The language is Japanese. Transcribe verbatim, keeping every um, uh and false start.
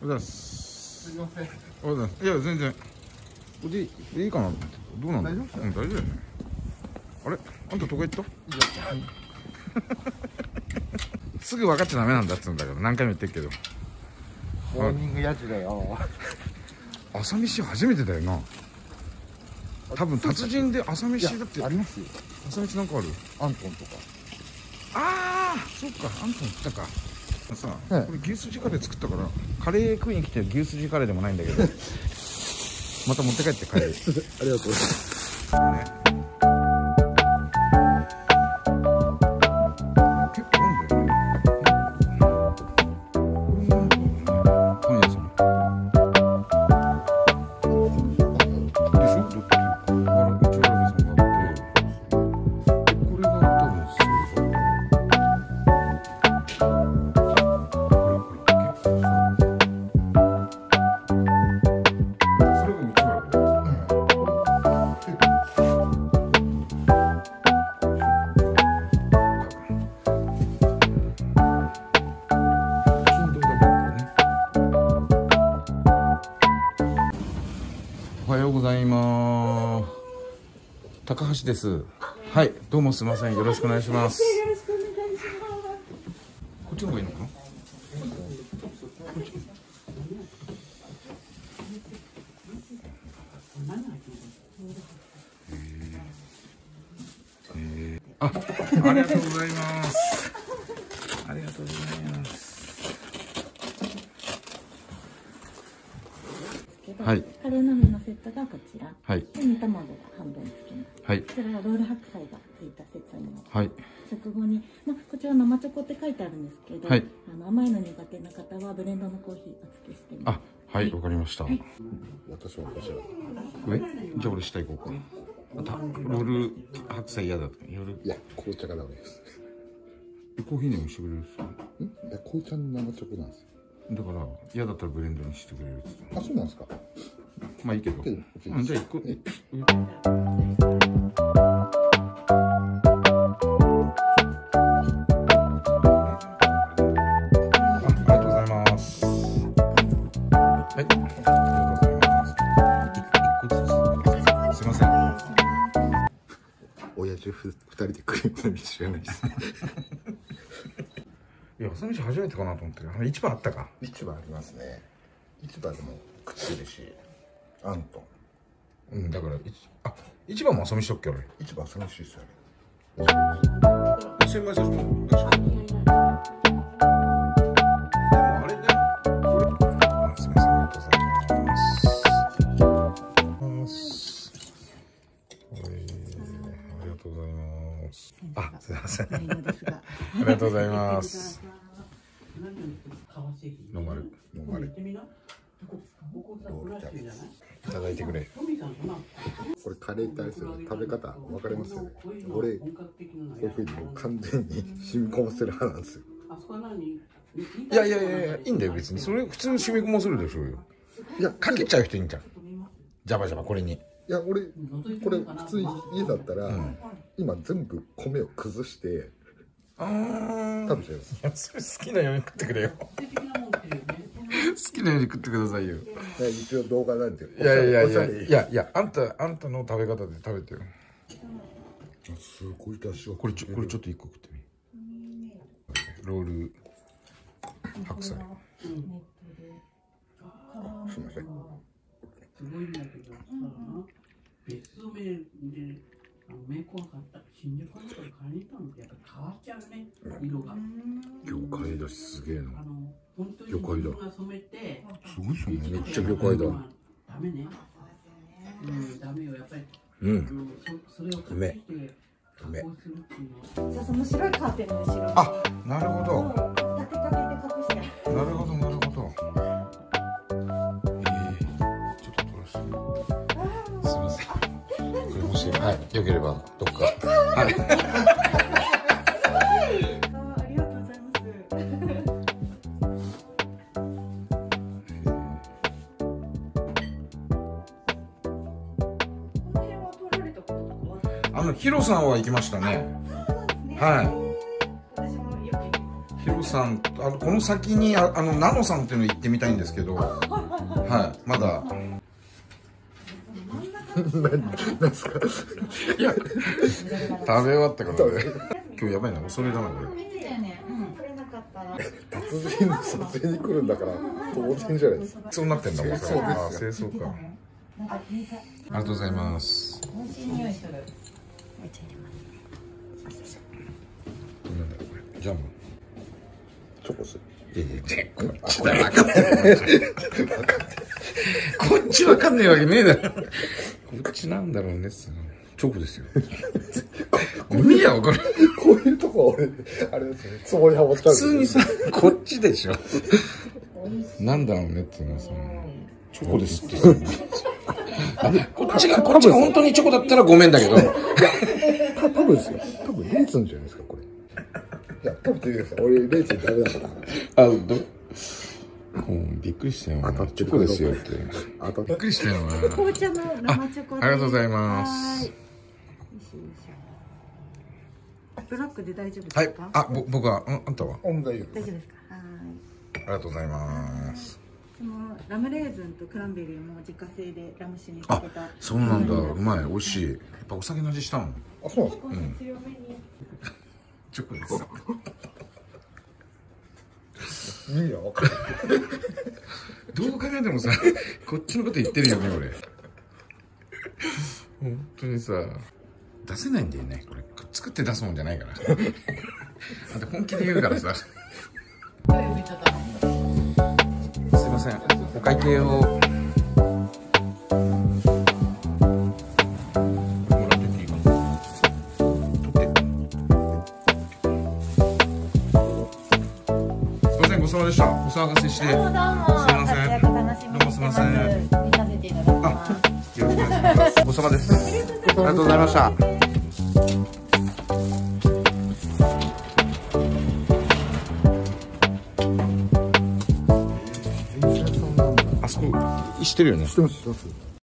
うございます。 すみません。 おはようございます。いや、全然。これでいい、いいかなと思って。どうなんだ。 大丈夫？ うん、大丈夫だよね。あれ、あんたどこ行った？すぐ分かっちゃダメなんだっつうんだけど、何回も言ってるけど。 モーニングやじだよ。 朝飯初めてだよな。多分達人で朝飯だって。 ありますよ。 朝飯なんかある？ アントンとか。 ああ、そっか、あんたも来たか。さあ、 はい、 これ牛すじカレー作ったから、カレー食いに来てる牛すじカレーでもないんだけど。また持って帰ってカレー。 ありがとうございます。ね。 おはようございます。高橋です。はい、どうもすみません。よろしくお願いします。よろしくお願いします。こっちの方がいいのかな。えー、あ、ありがとうございます。ありがとうございます。はい、 カレー鍋のセットがこちら、 はい、 で煮卵が半分つきます。 はい、 こちらはロール白菜がついたセットになります。 はい、 食後に、まあ、こちら生チョコって書いてあるんですけど、はい、あの甘いの苦手な方はブレンドのコーヒーお付けしてます。 あ、はい、わかりました。はい、 私もこちら。 上？じゃあ俺下行こうか。またロール白菜嫌だ。夜。 いや、紅茶がダメです。 コーヒーにもしてくれるっす。 ん？いや、紅茶の生チョコなんですよ。 だから嫌だったらブレンドにしてくれるっつって。 あ、そうなんですか。 まあいいけど。うん、じゃあ一個。あ、ありがとうございます。はい、ありがとうございます。一個ずつ。すいません。 親父ふ二人で食うのに知らないです。 いや、朝飯初めてかなと思って。市場あったか。 市場ありますね。市場でも食ってるし、あんと。 うん、だから、あ、市場も朝飯だっけ、あれ。 市場朝飯ですよね。 すみません、あれね。あ、すみません、ありがとうございます。ありがとうございます。あ、すみません。ありがとうございます。ノーマル。 ノーマル。 いただいてくれ。 これカレーに対する食べ方分かりますよね。俺こういうふうにもう完全に染み込ませる派なんですよ。 いやいやいやいや、いいんだよ別に。それ普通に染み込ませるでしょうよ。いや、かけちゃう人いいんじゃん。ジャバジャバこれに。 いや、俺これ普通に家だったら、うん、今全部米を崩してあ食べちゃいます。 いや、それ好きなように食ってくれよ。好きなように食ってくださいよ。 一応動画なんて。 いやいやいやいやいや、あんたあんたの食べ方で食べてよ。 すごい出汁が。 これちょこれちょっと一個食ってみ。ロール白菜。すみません。 すごいんだけどさ、別の目でメイクが買った新宿のところ買いに行ったのってやっぱ変わっちゃうね、色が。 魚介だしすげえな。 魚介だ。すごいっすね。めっちゃ魚介だ。 ダメね。うん、ダメよやっぱり。 うん。 それを隠して加工するっていうの。 じゃあその白いカーテンの後ろに。 あ、なるほど。 立てかけて隠して。 なるほどなるほど。ええ、ちょっと取らせて。すみません。これもし、はい、よければどっか。はい。 ありがとうございます。 あのヒロさんは行きましたね。はい。 私もよく。 ヒロささん、あのこの先にああのナノさんっていうの行ってみたいんですけど、はい、まだ。 何ですか。 いや、食べ終わったからね。今日やばいな、恐れだなこれ。 達人の撮影に来るんだから当然じゃないですか。 そうなってんだもん。 そうですよ。 あ、清掃か。ありがとうございます。 美味しい匂いする。めっちゃ入れます。 なんだろうこれ、ジャム。 チョコス。 いやいや、こっちだ、分かってる。こっち分かんないわけねえだろ。こっちなんだろうね。チョコですよ。無理やわこれ。 こういうとこ俺あれですね。つもりはまっちゃう。 普通にさ、こっちでしょ。なんだろうねっていうのはさ、チョコですってさ。こっちがこっちが本当にチョコだったらごめんだけど。 た多分ですよ。多分レーツンじゃないですかこれ。いや食べてみてください。俺レーツンダメだから。 あ、ど。うん、びっくりしたよ。 当たってるチョコですよって。 当たっびっくりしたよな。 紅茶の生チョコ。 ありがとうございます。 ブラックで大丈夫はいですか？。 あ、ぼ僕は、うん、あんたは。 大丈夫。 大丈夫ですか？はい。 ありがとうございます。 そのラムレーズンとクランベリーも自家製でラム酒にかあけた。、 そうなんだ。うまい、美味しい。やっぱお酒の味したもん。 あ、そうなんですか。 うん。チョコです。 意味は分かる。 どう考えてもさ、こっちのこと言ってるよね、俺。本当にさ、出せないんだよね、これ。作って出すもんじゃないから。あと本気で言うからさ。すいません、お会計を。もらってていいかな。取って。すいません、ごちそうさまでした。お騒がせして。 どうもどうも。 すいません。 活躍楽しみにしてます。 どうもすいません。 見させていただきます。 よろしくお願いします。ごちそうさまです。ありがとうございました。あそこ、知ってるよね。 知ってます、知ってます。